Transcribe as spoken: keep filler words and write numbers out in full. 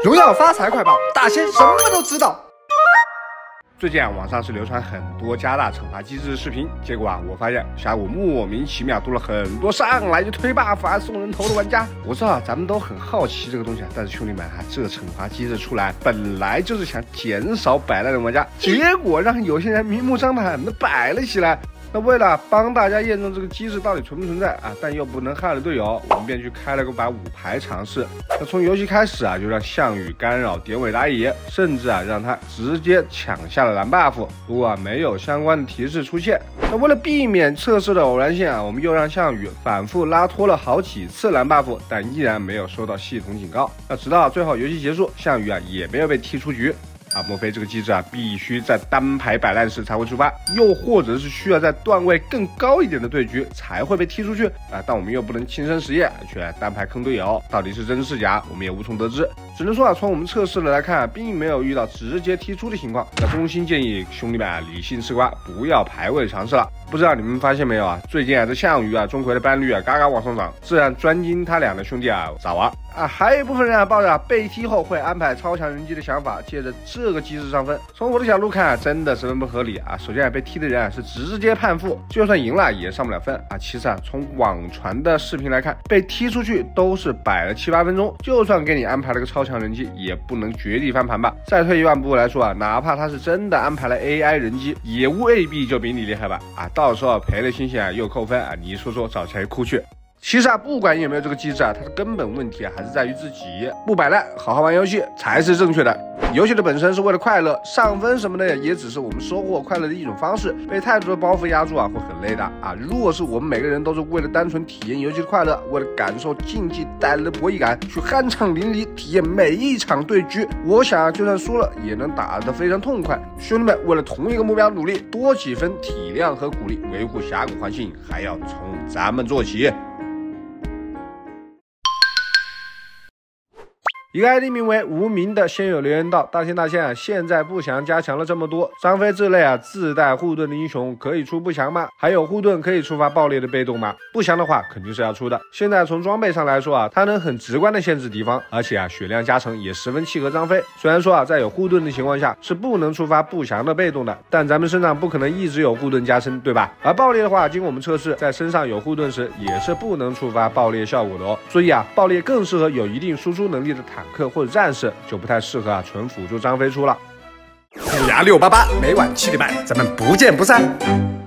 荣耀发财快报，大仙什么都知道。 最近啊，网上是流传很多加大惩罚机制的视频，结果啊，我发现下午莫名其妙多了很多上来就推 buff 啊、送人头的玩家。我知道啊，咱们都很好奇这个东西啊，但是兄弟们啊，这惩罚机制出来本来就是想减少摆烂的玩家，结果让有些人明目张胆的摆了起来。那为了帮大家验证这个机制到底存不存在啊，但又不能害了队友，我们便去开了个把五排尝试。那从游戏开始啊，就让项羽干扰典韦打野，甚至啊让他直接抢下了蓝 buff。不过啊没有相关的提示出现。那为了避免测试的偶然性啊，我们又让项羽反复拉脱了好几次蓝 buff， 但依然没有收到系统警告。那直到最后游戏结束，项羽啊也没有被踢出局。啊，莫非这个机制啊，必须在单排摆烂时才会触发，又或者是需要在段位更高一点的对局才会被踢出去啊？但我们又不能亲身实验，却单排坑队友，到底是真是假，我们也无从得知。只能说啊，从我们测试的来看，并没有遇到直接踢出的情况。那衷心建议兄弟们啊，理性吃瓜，不要排位尝试了。不知道你们发现没有啊？最近啊，这项羽啊，钟馗的班率啊，嘎嘎往上涨，自然专精他俩的兄弟啊，早啊啊！还有一部分人啊，抱着、啊、被踢后会安排超强人机的想法，借着这个机制上分。从我的角度看、啊，真的十分不合理啊！首先啊，被踢的人啊是直接判负，就算赢了也上不了分啊。其次啊，从网传的视频来看，被踢出去都是摆了七八分钟，就算给你安排了个超强人机，也不能绝地翻盘吧？再退一万步来说啊，哪怕他是真的安排了 A I 人机，也未必就比你厉害吧？啊！到时候赔了星星啊又扣分啊，你说说找谁哭去？其实啊，不管有没有这个机制啊，它的根本问题啊还是在于自己不摆烂，好好玩游戏才是正确的。游戏的本身是为了快乐，上分什么的也只是我们收获快乐的一种方式。被太多的包袱压住啊，会很累的啊。若是我们每个人都是为了单纯体验游戏的快乐，为了感受竞技带来的博弈感，去酣畅淋漓体验每一场对局，我想啊，就算输了也能打得非常痛快。兄弟们，为了同一个目标努力，多几分体谅和鼓励，维护峡谷环境还要从咱们做起。一个 I D 名为无名的仙友留言道：大仙大仙啊，现在不祥加强了这么多，张飞这类啊自带护盾的英雄可以出不祥吗？还有护盾可以触发爆裂的被动吗？不祥的话肯定是要出的。现在从装备上来说啊，它能很直观的限制敌方，而且啊血量加成也十分契合张飞。虽然说啊在有护盾的情况下是不能触发不祥的被动的，但咱们身上不可能一直有护盾加身，对吧？而爆裂的话，经过我们测试，在身上有护盾时也是不能触发爆裂效果的哦。所以啊，爆裂更适合有一定输出能力的坦克或者战士，就不太适合啊纯辅助张飞出了。 虎牙六八八，每晚七点半，咱们不见不散。